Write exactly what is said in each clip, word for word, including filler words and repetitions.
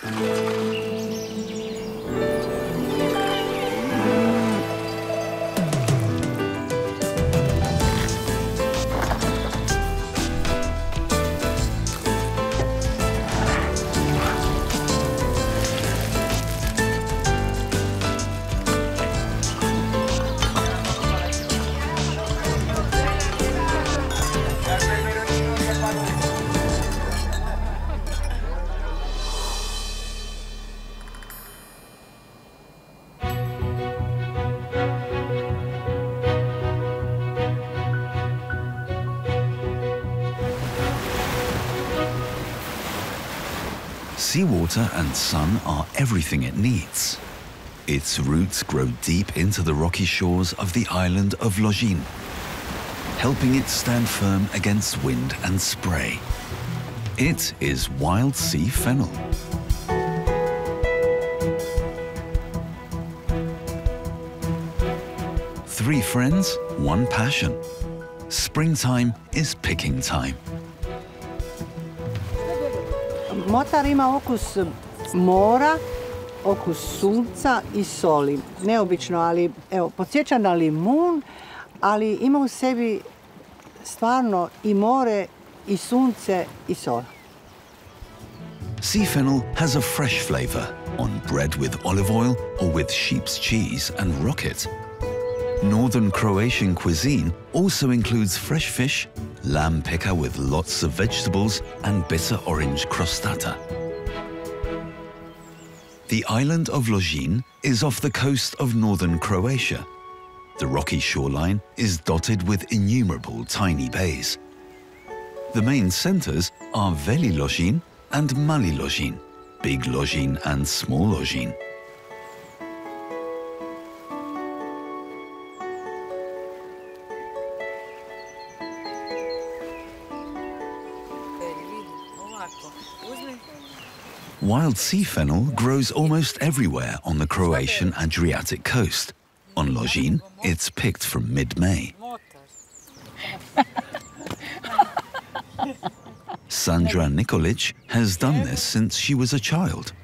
Seawater and sun are everything it needs. Its roots grow deep into the rocky shores of the island of Lošinj, helping it stand firm against wind and spray. It is wild sea fennel. Three friends, one passion. Springtime is picking time. Motar ima okus mora, okus sunca i soli. Neobično, ali evo, podsjeća na limun, ali ima u sebi stvarno i more, i sunce, i sol. Sea fennel has a fresh flavor on bread with olive oil or with sheep's cheese and rocket. Northern Croatian cuisine also includes fresh fish, lamb peka with lots of vegetables, and bitter orange crostata. The island of Lošinj is off the coast of northern Croatia. The rocky shoreline is dotted with innumerable tiny bays. The main centers are Veli Lošinj and Mali Lošinj, Big Lošinj and Small Lošinj. Wild sea fennel grows almost everywhere on the Croatian Adriatic coast. On Lošinj, it's picked from mid-May. Sandra Nikolić has done this since she was a child.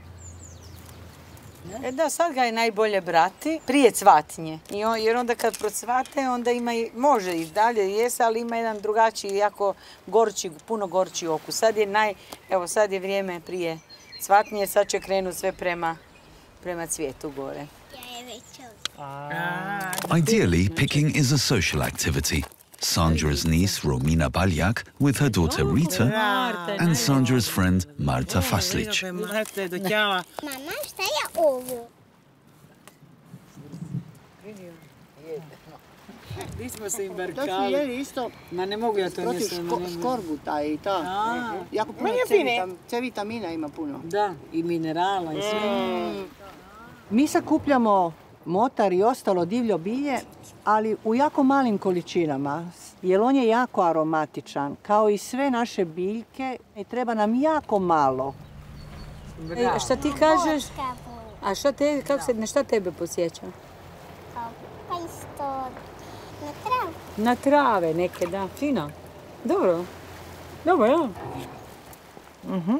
E da, sad ga je najbolje brati prije cvatnje. I on, jer onda kad procvate, onda ima i, može i dalje jesti, ali ima jedan drugačiji, jako gorči, puno gorči okus. Sad je naj, evo sad je vrijeme prije cvatnje, sad će krenuti sve prema, prema cvijetu gore. Ideally, picking is a social activity. Sandra's niece Romina Baljak with her daughter Rita and Sandra's friend Marta Fazlić. Mama, šta je ovo? Mi smo se im To su barkali. jeli isto Ma ne mogu ja to protiv nisam. ško, škorbuta i ta. Jako puno C, vitam, C vitamina ima puno. Da, i minerala i sve. Mm. Mi sakupljamo motar i ostalo divljo bilje, ali u jako malim količinama, jer on je jako aromatičan, kao i sve naše biljke, i treba nam jako malo. E, šta ti kažeš? A šta te, kako se, na šta tebe podsjeća? Pa isto na travu. Na trave neke, da. Fino. Dobro. Dobro, ja. Mhm.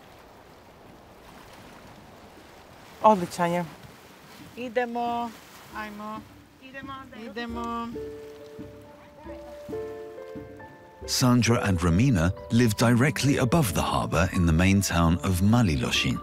Odličan je. Idemo. Ajmo. Idemo. Idemo. Sandra and Romina live directly above the harbour in the main town of Mali Lošinj.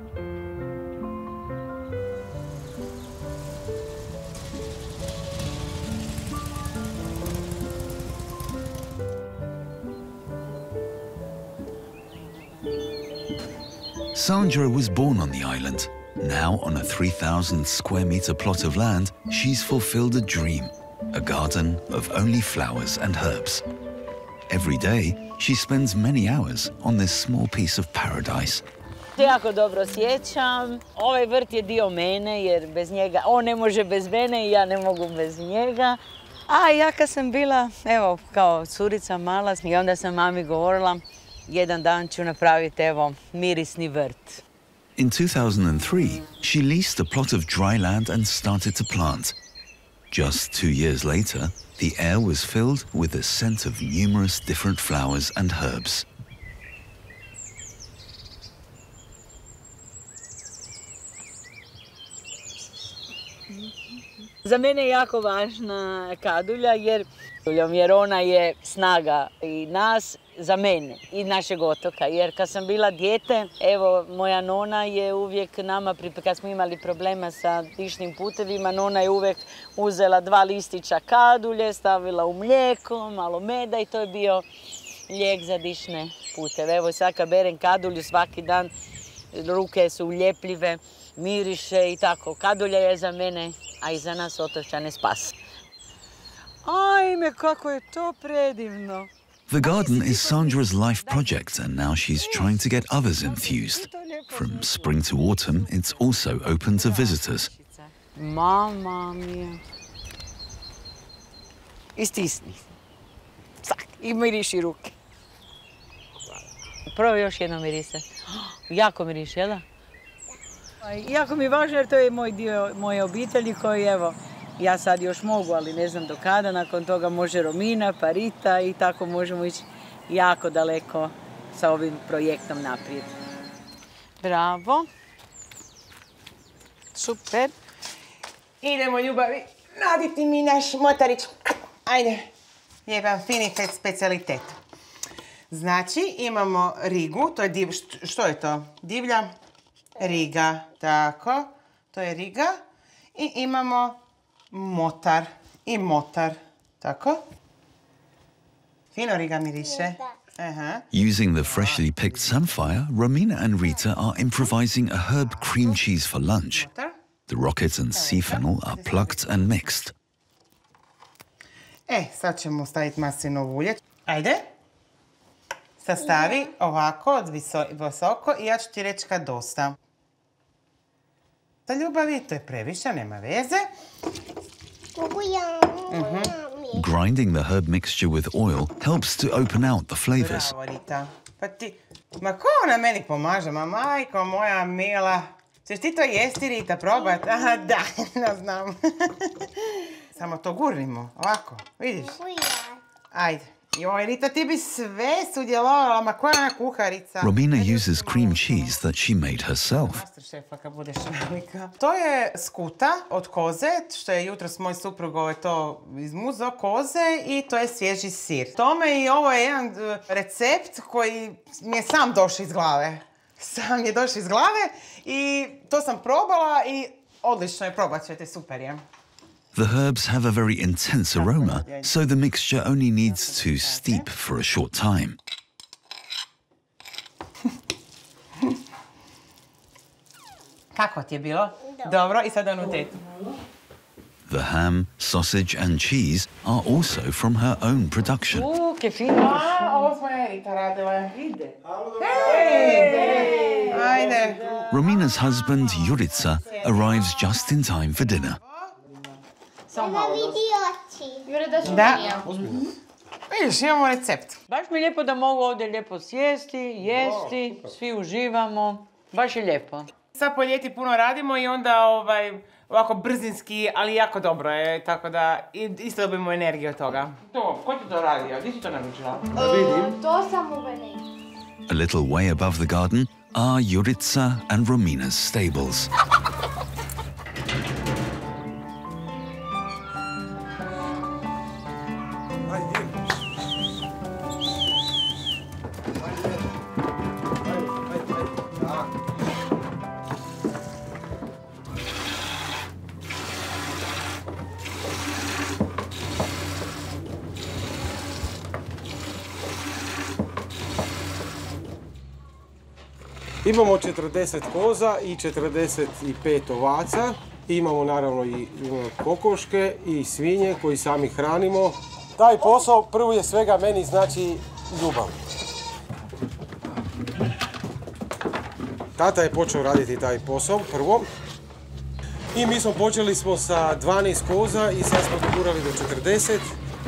Sandra was born on the island. Now, on a three thousand square metre plot of land, she's fulfilled a dream, a garden of only flowers and herbs. Every day, she spends many hours on this small piece of paradise. Jako dobro sjećam. Ovaj vrt je dio mene, jer bez njega, on ne može bez mene i ja ne mogu bez njega. A ja kad sam bila, evo, kao curica mala, i onda sam mami govorila, jedan dan ću napraviti, evo, mirisni vrt. In two thousand three, she leased a plot of dry land and started to plant. Just two years later, the air was filled with the scent of numerous different flowers and herbs. Za mene je jako važna kadulja jer, jer ona je snaga i nas, za mene i našeg otoka. Jer kad sam bila dijete, evo, moja nona je uvijek nama, kad smo imali problema sa dišnim putevima, nona je uvijek uzela dva listića kadulje, stavila u mlijeko, malo meda i to je bio lijek za dišne puteve. Evo sad kad berem kadulju svaki dan, ruke su uljepljive, miriše i tako. Kadulja je za mene, a i za nas otočane spas. Ajme, kako je to predivno! The garden is Sandra's life project, and now she's trying to get others enthused. From spring to autumn, it's also open to visitors. Mama mia. I stisni. Sak, i miriši ruke. Probaj još jedno mirise. Jako miriše, jel da? Jako mi je važno jer to je moj dio moje obitelji koji, evo, ja sad još mogu, ali ne znam do kada. Nakon toga može Romina, pa Rita i tako možemo ići jako daleko sa ovim projektom naprijed. Bravo. Super. Idemo, ljubavi, naditi mi naš motarić. Ajde, jedan fini specialitet. Znači, imamo rigu, to je div... Što je to? Divlja? Riga, tako. To je riga. I imamo motar. I motar, tako. Fino riga miriše. Uh-huh. Using the freshly picked samphire, Romina and Rita are improvising a herb cream cheese for lunch. The rocket and sea fennel are plucked and mixed. E, sad ćemo staviti maslinovo ulje. Ajde. Sastavi ovako, od visoko i ja ću ti reći kad dosta. Da, ljubavi, to je previše, nema veze. Mm-hmm. Grinding the herb mixture with oil helps to open out the flavors. Bravo, Rita. Pa ti... Ma ko ona meni pomaže? Ma majko moja mila. Češ ti to jesti, Rita, probat? Aha, da, ne znam. Samo to gurnimo, ovako, vidiš? Ajde. Joj, Rita, ti bi sve sudjelovala, ma koja ona kuharica. Romina uses cream cheese that she made herself. Masterchefa kad budeš velika. To je skuta od koze, što je jutros moj suprug to izmuzao, koze, i to je svježi sir. Tome i ovo je jedan recept koji mi je sam došao iz glave. Sam je došao iz glave i to sam probala i odlično je, probat ćete, super je. The herbs have a very intense aroma, so the mixture only needs to steep for a short time. Kako ti je bilo? Dobro, i sada onu tetu. The ham, sausage and cheese are also from her own production. U, ke fino. A, ovo smo Erita radila. Ide. Hej! Ajde. Romina's husband, Jurica, arrives just in time for dinner. Sada vidi oči. Jure, da ću Da. meni ja. Vidiš, imamo recept. Baš mi je lijepo da mogu ovdje lijepo sjesti, jesti, svi uživamo. Baš je lijepo. Sad po ljeti puno radimo i onda ovaj, ovako brzinski, ali jako dobro je, tako da isto dobijemo energiju od toga. To, ko ti to radio? Gdje si to naručila? Uh, to sam u Veneziji. A little way above the garden are Jurica and Romina's stables. Imamo četrdeset koza i četrdeset pet ovaca. Imamo naravno i kokoške i svinje koji sami hranimo. Taj posao prvo je svega meni znači ljubav. Tata je počeo raditi taj posao prvo. I mi smo počeli smo sa dvanaest koza i sad smo dogurali do četrdeset.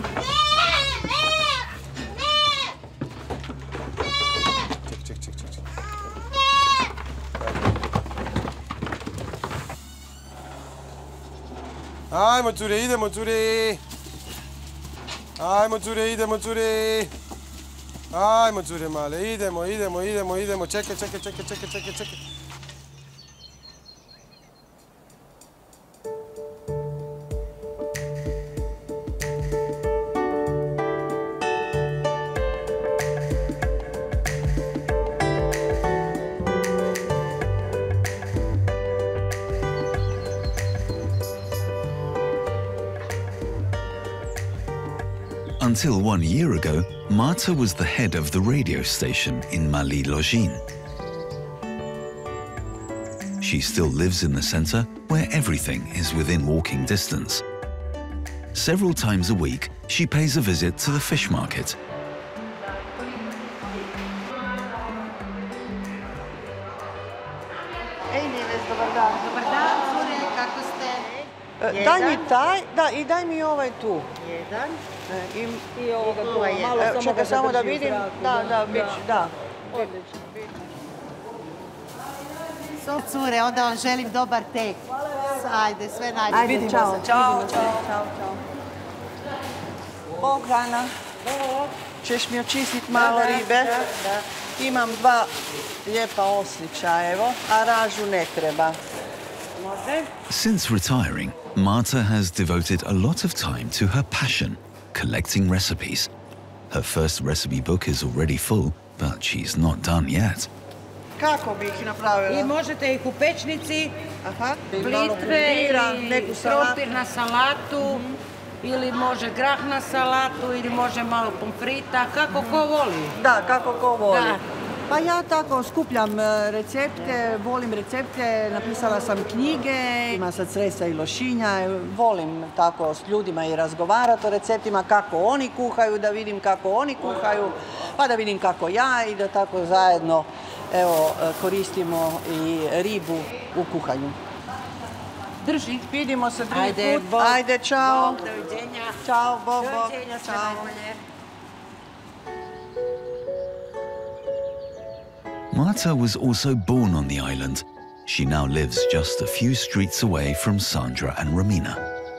Ajmo, cure, idemo, cure. Ajmo, cure, idemo, cure. Ajmo, cure, male, idemo, idemo, idemo, idemo. Čekaj, čekaj, čekaj, čekaj, čekaj, čekaj. Until one year ago, Marta was the head of the radio station in Mali Lošinj. She still lives in the center, where everything is within walking distance. Several times a week, she pays a visit to the fish market. Daj mi taj, da, i daj mi ovaj tu. Jedan. I, I ovoga tu, malo evo, čekaj samo da vidim. Da, da, bić, da. So, cure, onda vam želim dobar tek. Ajde, sve najbolje. Ajde, Vidimo čao, se. čao, Vidimo se. čao, čao, čao. Bog, Ana. Češ mi očistiti malo ribe? Da. Imam dva lijepa oslića, evo, a ražu ne treba. Since retiring, Marta has devoted a lot of time to her passion, collecting recipes. Her first recipe book is already full, but she's not done yet. Kako bi ih napravila? I možete ih u pečnici, Aha. blitve ili neku salatu. krompir na salatu, ili može grah na salatu, ili može malo pomfrita, kako ko voli. Da, kako ko voli. Da. Pa ja tako skupljam e, recepte, volim recepte, napisala sam knjige, ima sad sredstva i Lošinja, e, volim tako s ljudima i razgovarati o receptima, kako oni kuhaju, da vidim kako oni kuhaju, pa da vidim kako ja i da tako zajedno evo, e, koristimo i ribu u kuhanju. Drži. Vidimo se drugi Ajde, put. bog. Ajde, čao. Bog, doviđenja. Ćao, bog, bog. Doviđenja, sve Ćao. najbolje. Marta was also born on the island. She now lives just a few streets away from Sandra and Romina.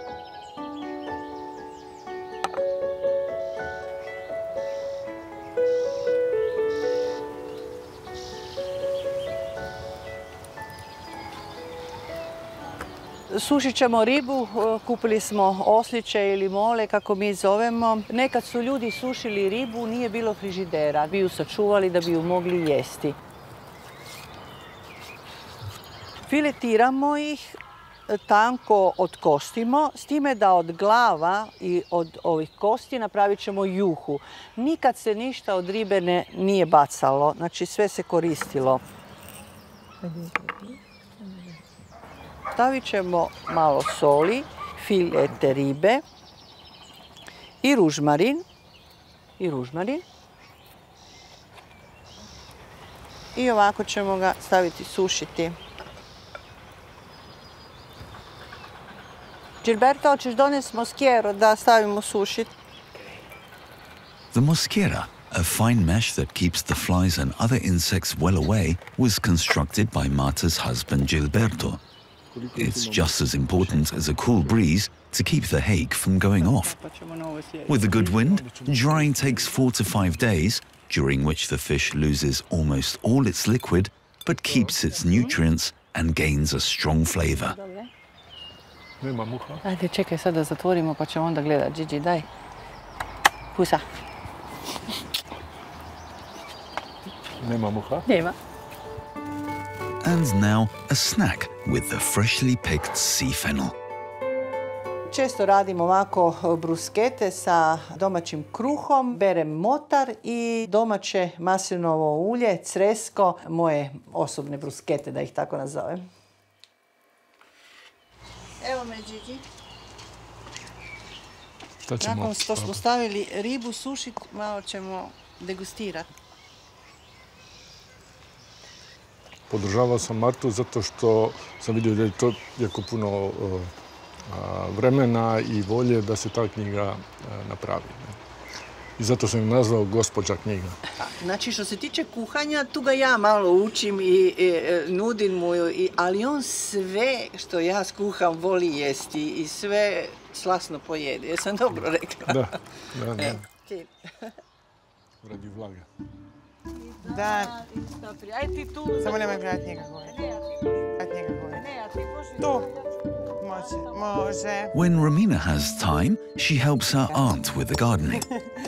Sušit ćemo ribu, kupili smo osliće ili mole, kako mi zovemo. Nekad su ljudi sušili ribu, nije bilo frižidera, bi ju sačuvali da bi ju mogli jesti. Filetiramo ih, tanko otkostimo, s time da od glava i od ovih kosti napravit ćemo juhu. Nikad se ništa od ribe ne, nije bacalo, znači sve se koristilo. Stavit ćemo malo soli, filete ribe i ružmarin. I ružmarin. I ovako ćemo ga staviti sušiti. Gilberto, hoćeš donesti moskero da stavimo sušiti? The mosquera, a fine mesh that keeps the flies and other insects well away, was constructed by Marta's husband Gilberto. It's just as important as a cool breeze to keep the hake from going off. With a good wind, drying takes four to five days, during which the fish loses almost all its liquid, but keeps its nutrients and gains a strong flavor. Nema muha. Ajde, čekaj sad da zatvorimo pa ćemo onda gledat. Gigi, daj. Pusa. Nema muha. Nema. And now a snack with the freshly picked sea fennel. Često radim ovako bruskete sa domaćim kruhom, berem motar i domaće maslinovo ulje, cresko, moje osobne bruskete, da ih tako nazovem. Evo me, Gigi. Nakon što smo stavili ribu sušit, malo ćemo degustirati. Podržavao sam Martu zato što sam vidio da je to jako puno vremena i volje da se ta knjiga napravi. I zato sam ju nazvao gospođa knjiga. Znači, što se tiče kuhanja, tu ga ja malo učim i nudim mu, ali on sve što ja skuham voli jesti i sve slasno pojede. Jesam dobro rekla? Da, da, da. Radi vlaga. Da. Aj ti tu. Samo nemoj gledati njega gore. Gledati njega gore. Tu. Može, može. When Romina has time, she helps her aunt with the gardening.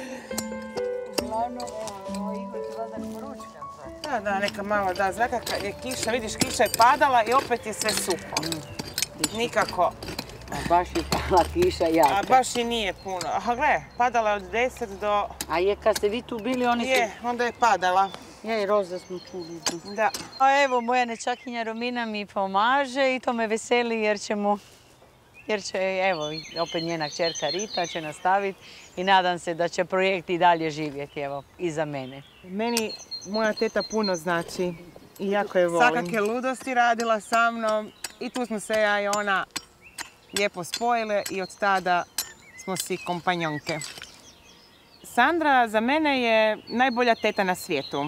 Da, da, neka malo da zraka, kad je kiša, vidiš, kiša je padala i opet je sve suho. Nikako A baš je pala kiša jaka. A baš i nije puno. Aha, gle, padala je od deset do... A je kad ste vi tu bili, oni su... Je, onda je padala. Je, i roza smo čuli. Da. A evo, moja nečakinja Romina mi pomaže i to me veseli jer ćemo... Jer će, evo, opet njena kćerka Rita će nastaviti i nadam se da će projekt i dalje živjeti, evo, iza mene. Meni moja teta puno znači i jako je volim. Svakakve ludosti radila sa mnom i tu smo se ja i ona lijepo spojile i od tada smo si kompanjonke. Sandra za mene je najbolja teta na svijetu.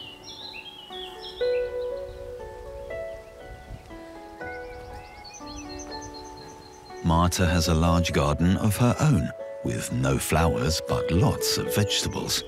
Marta has a large garden of her own, with no flowers but lots of vegetables.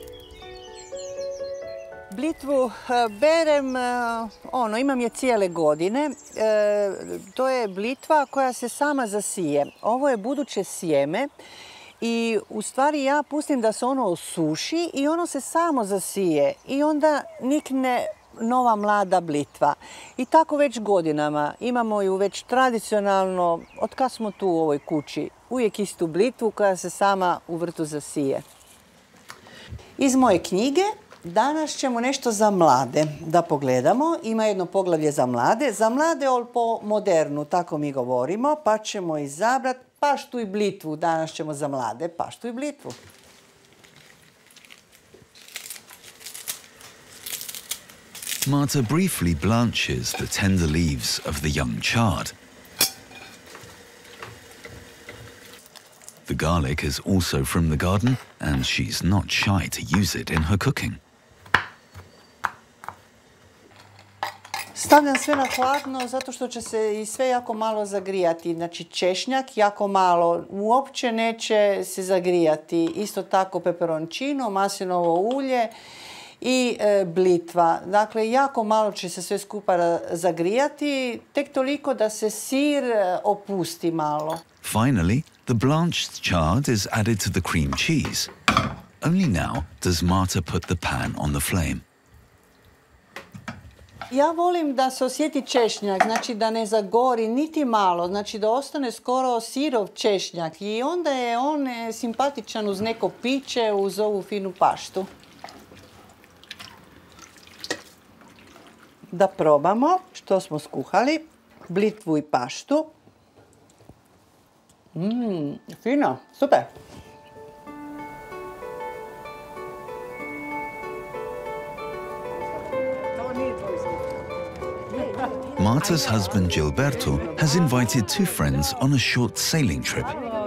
Blitvu berem, ono, imam je cijele godine. E, to je blitva koja se sama zasije. Ovo je buduće sjeme i u stvari ja pustim da se ono osuši i ono se samo zasije i onda nikne nova mlada blitva. I tako već godinama. Imamo ju već tradicionalno, od kad smo tu u ovoj kući, uvijek istu blitvu koja se sama u vrtu zasije. Iz moje knjige danas ćemo nešto za mlade da pogledamo. Ima jedno poglavlje za mlade. Za mlade, ali po modernu, tako mi govorimo, pa ćemo izabrati paštu i blitvu. Danas ćemo za mlade paštu i blitvu. Marta briefly blanches the tender leaves of the young chard. The garlic is also from the garden, and she's not shy to use it in her cooking. Stavljam sve na hladno zato što će se i sve jako malo zagrijati. Znači češnjak jako malo, uopće neće se zagrijati. Isto tako peperoncino, maslinovo ulje i e, blitva. Dakle, jako malo će se sve skupa zagrijati, tek toliko da se sir opusti malo. Finally, the blanched chard is added to the cream cheese. Only now does Marta put the pan on the flame. Ja volim da se osjeti češnjak, znači da ne zagori niti malo, znači da ostane skoro sirov češnjak i onda je on simpatičan uz neko piće, uz ovu finu paštu. Da probamo što smo skuhali, blitvu i paštu. Mmm, fino, super. Marta's husband Gilberto has invited two friends on a short sailing trip.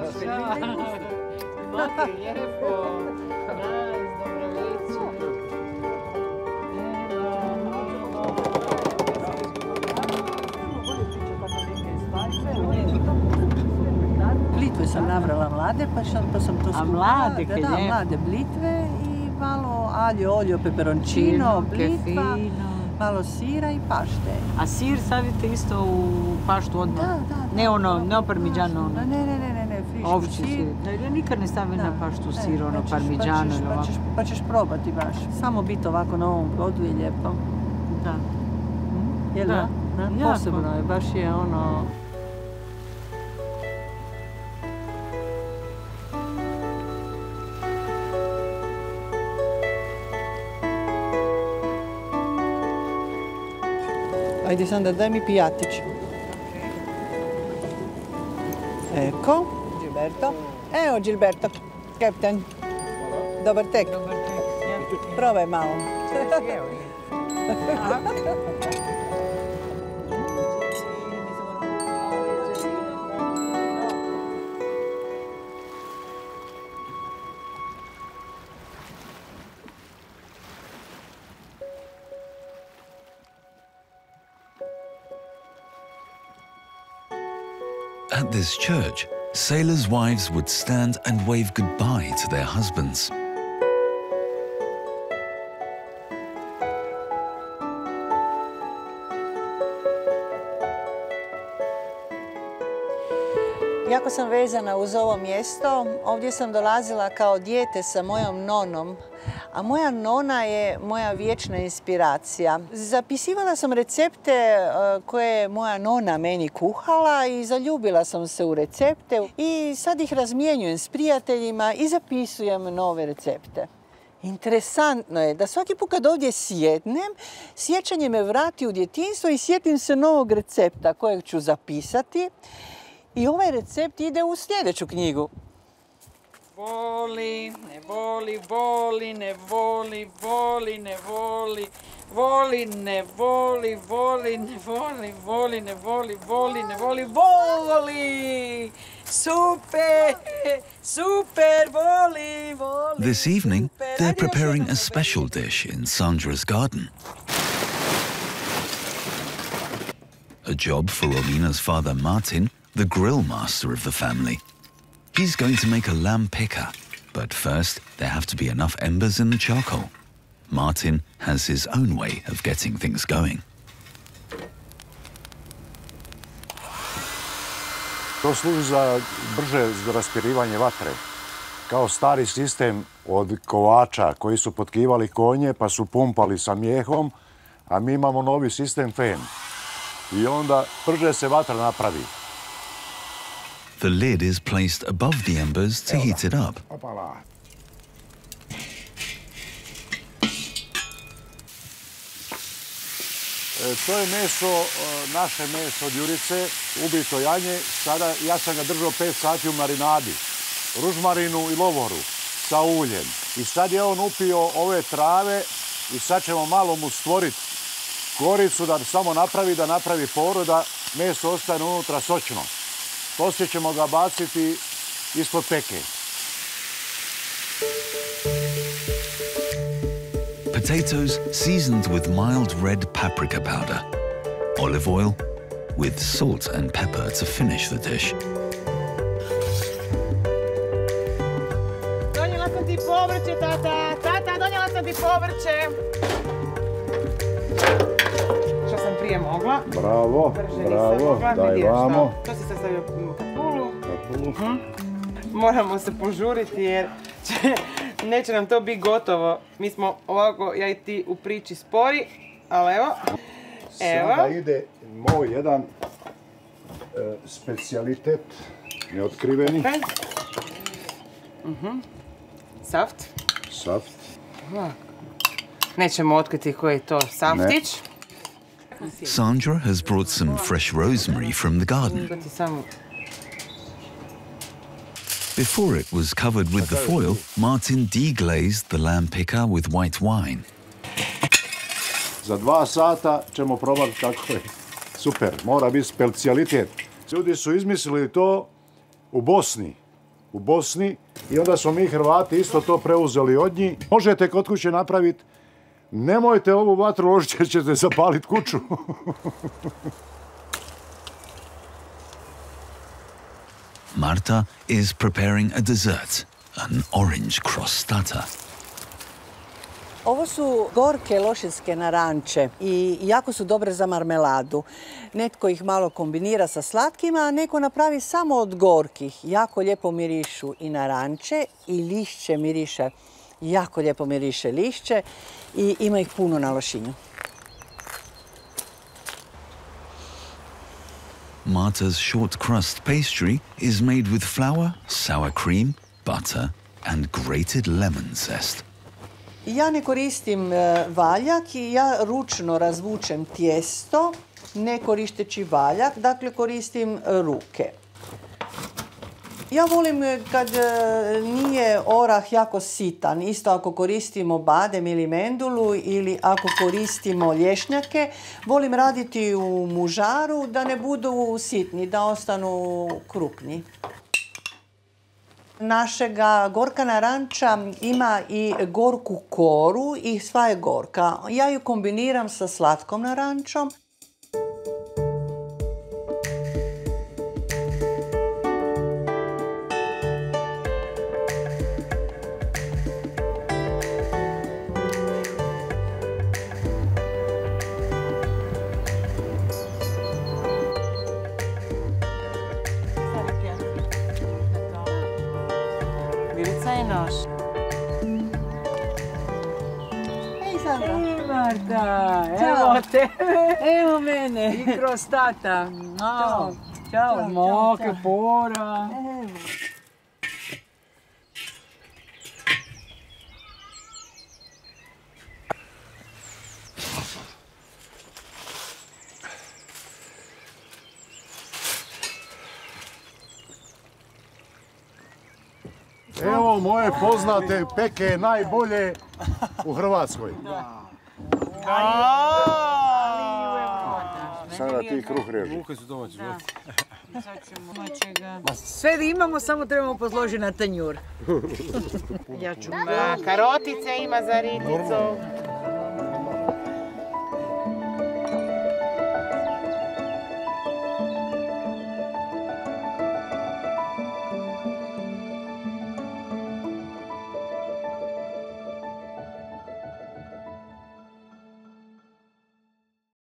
Blitve sam nabrala mlade, pa sam, pa sam to skuhala. A mlade, da, da, mlade blitve i malo alio, olio, peperoncino, blitva, malo sira i pašte. A sir stavite isto u paštu odmah? Da, da, da. Ne ono, ne parmigiano ono? Ne, ne, ne, ne, ne, friški Ovči sir. sir. Ja nikad ne stavim na paštu sir, ono, pa ćeš- parmigiano pa ćeš, ili pa ovako. ćeš, pa ćeš probati baš. Samo biti ovako na ovom brodu je lijepo. Da. Jel da? Da. Da? Jako. Posebno je, baš je ono... Ajde, Sandra, daj mi pijatić. Ecco, Gilberto. Evo, Gilberto, kapten. Dobar tek. Probaj malo. At this church, sailors' wives would stand and wave goodbye to their husbands. Jako sam vezana uz ovo mjesto. Ovdje sam dolazila kao dijete sa mojom nonom, a moja nona je moja vječna inspiracija. Zapisivala sam recepte koje je moja nona meni kuhala i zaljubila sam se u recepte i sad ih razmjenjujem s prijateljima i zapisujem nove recepte. Interesantno je da svaki put kad ovdje sjednem, sjećanje me vrati u djetinjstvo i sjetim se novog recepta kojeg ću zapisati. I ovaj recept ide u sljedeću knjigu. Voli, ne voli, voli, ne voli, voli, ne voli, voli, ne voli, voli, ne voli, voli, ne voli, voli, ne voli, voli! Super, super, voli, voli. This evening, they're preparing a special dish in Sandra's garden. A job for Romina's father Martin, the grill master of the family. He's going to make a lamb peka, but first there have to be enough embers in the charcoal. Martin has his own way of getting things going. To služi za brže raspirivanje vatre. Kao stari sistem od kovača koji su potkivali konje pa su pumpali sa mijehom, a mi imamo novi sistem fen. I onda brže se vatra napravi. The lid is placed above the embers to heat it up. To je meso, naše meso od jurice, ubito janje. Sada ja sam ga držao pet sati u marinadi, ružmarinu i lovoru sa uljem. I sad je on upio ove trave i sad ćemo malo mu stvoriti koricu da samo napravi, da napravi poru, da meso ostane unutra sočno. Poslije ćemo ga baciti ispod peke. Potatoes seasoned with mild red paprika powder. Olive oil with salt and pepper to finish the dish. Donijela sam ti povrće, tata. Tata, donijela sam ti povrće. Što sam prije mogla. Bravo, bravo, daj vamo. To si sad stavio kapulu. Kapulu. Uh-huh. Moramo se požuriti jer će, neće nam to biti gotovo. Mi smo ovako, ja i ti u priči spori, ali evo. Evo. Sada ide moj jedan e, specijalitet, neotkriveni. Okay. Uh-huh. Saft. Saft. Ovako. Nećemo otkriti koji je to saftić. Ne. Sandra has brought some fresh rosemary from the garden. Before it was covered with the foil, Martin deglazed the lamb peka with white wine. Za dva sata ćemo probati kako je. Super, mora biti specijalitet. Ljudi su izmislili to u Bosni. U Bosni i onda smo mi Hrvati isto to preuzeli od njih. Možete kod kuće napraviti. Nemojte ovu vatru ložiti jer ćete zapaliti kuću. Marta is preparing a dessert, an orange crostata. Ovo su gorke lošinjske naranče i jako su dobre za marmeladu. Netko ih malo kombinira sa slatkima, a neko napravi samo od gorkih. Jako lijepo mirišu i naranče i lišće miriše. Jako lijepo miriše lišće i ima ih puno na Lošinju. Marta's short crust pastry is made with flour, sour cream, butter and grated lemon zest. Ja ne koristim valjak i ja ručno razvučem tijesto, ne koristeći valjak, dakle koristim ruke. Ja volim kad nije orah jako sitan, isto ako koristimo badem ili mendulu ili ako koristimo lješnjake, volim raditi u mužaru da ne budu sitni, da ostanu krupni. Našega gorka naranča ima i gorku koru i sva je gorka. Ja ju kombiniram sa slatkom narančom. Marta, evo tebe. Evo mene. I crostata. Ćao. Ćao, moke pora. Evo moje poznate peke najbolje u Hrvatskoj. Sada ti kruh reži. Muke su domaće. Sve imamo, samo trebamo posložiti na tanjur. Ja ću karotice ima za riticu.